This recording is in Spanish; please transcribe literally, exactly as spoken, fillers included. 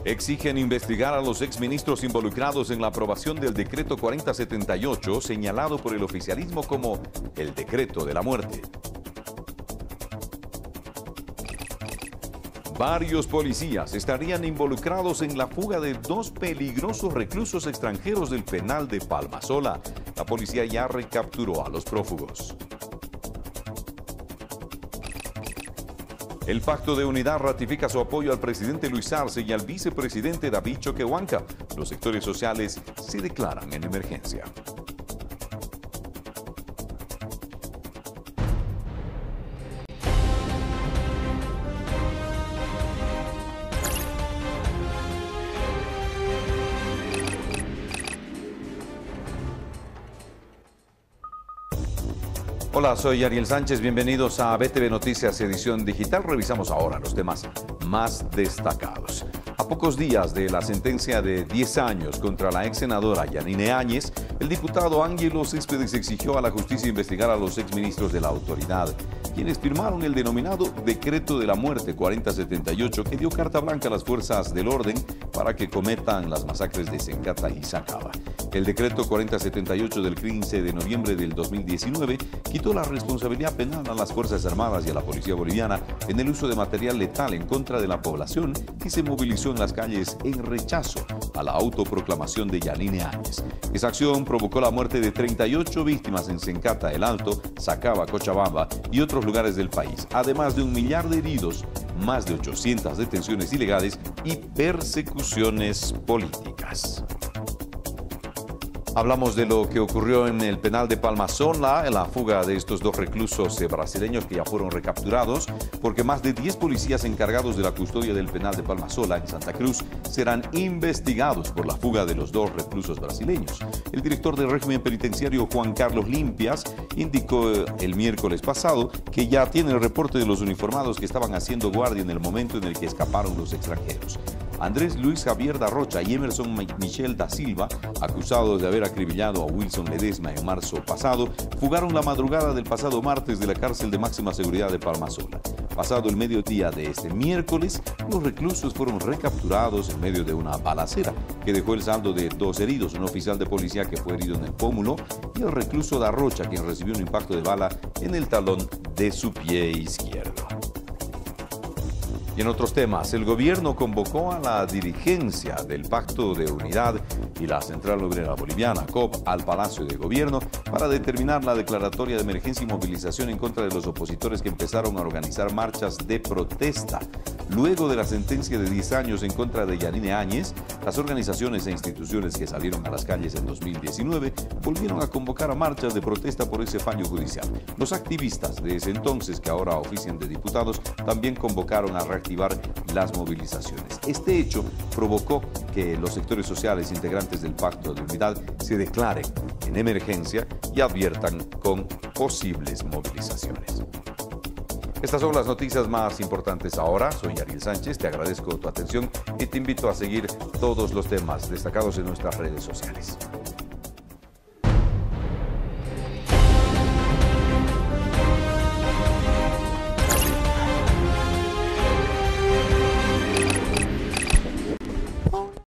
Exigen investigar a los exministros involucrados en la aprobación del decreto cuarenta setenta y ocho, señalado por el oficialismo como el decreto de la muerte. Varios policías estarían involucrados en la fuga de dos peligrosos reclusos extranjeros del penal de Palmasola. La policía ya recapturó a los prófugos. El Pacto de Unidad ratifica su apoyo al presidente Luis Arce y al vicepresidente David Choquehuanca. Los sectores sociales se declaran en emergencia. Hola, soy Ariel Sánchez, bienvenidos a B T V Noticias edición digital. Revisamos ahora los temas más destacados. A pocos días de la sentencia de diez años contra la ex senadora Yanine Áñez, el diputado Ángelo Céspedes exigió a la justicia investigar a los exministros de la autoridad, quienes firmaron el denominado Decreto de la Muerte cuarenta setenta y ocho, que dio carta blanca a las fuerzas del orden para que cometan las masacres de Sencata y Sacaba. El decreto cuarenta setenta y ocho del quince de noviembre del dos mil diecinueve quitó la responsabilidad penal a las Fuerzas Armadas y a la Policía Boliviana en el uso de material letal en contra de la población que se movilizó en las calles en rechazo a la autoproclamación de Yanine Áñez. Esa acción provocó la muerte de treinta y ocho víctimas en Sencata, El Alto, Sacaba, Cochabamba y otros lugares del país, además de un millar de heridos, más de ochocientas detenciones ilegales y persecuciones políticas. Hablamos de lo que ocurrió en el penal de Palmasola, en la fuga de estos dos reclusos brasileños que ya fueron recapturados, porque más de diez policías encargados de la custodia del penal de Palmasola en Santa Cruz serán investigados por la fuga de los dos reclusos brasileños. El director del régimen penitenciario, Juan Carlos Limpias, indicó el miércoles pasado que ya tiene el reporte de los uniformados que estaban haciendo guardia en el momento en el que escaparon los extranjeros. Andrés Luis Javier da Rocha y Emerson Michel da Silva, acusados de haber acribillado a Wilson Ledesma en marzo pasado, fugaron la madrugada del pasado martes de la cárcel de máxima seguridad de Palmasola. Pasado el mediodía de este miércoles, los reclusos fueron recapturados en medio de una balacera que dejó el saldo de dos heridos, un oficial de policía que fue herido en el pómulo y el recluso da Rocha, quien recibió un impacto de bala en el talón de su pie izquierdo. Y en otros temas, el gobierno convocó a la dirigencia del Pacto de Unidad y la Central Obrera Boliviana, C O B, al Palacio de Gobierno para determinar la declaratoria de emergencia y movilización en contra de los opositores que empezaron a organizar marchas de protesta. Luego de la sentencia de diez años en contra de Yanine Áñez, las organizaciones e instituciones que salieron a las calles en dos mil diecinueve volvieron a convocar a marchas de protesta por ese fallo judicial. Los activistas de ese entonces, que ahora ofician de diputados, también convocaron a reactivar las movilizaciones. Este hecho provocó que los sectores sociales integrantes del Pacto de Unidad se declaren en emergencia y adviertan con posibles movilizaciones. Estas son las noticias más importantes ahora. Soy Ariel Sánchez, te agradezco tu atención y te invito a seguir todos los temas destacados en nuestras redes sociales.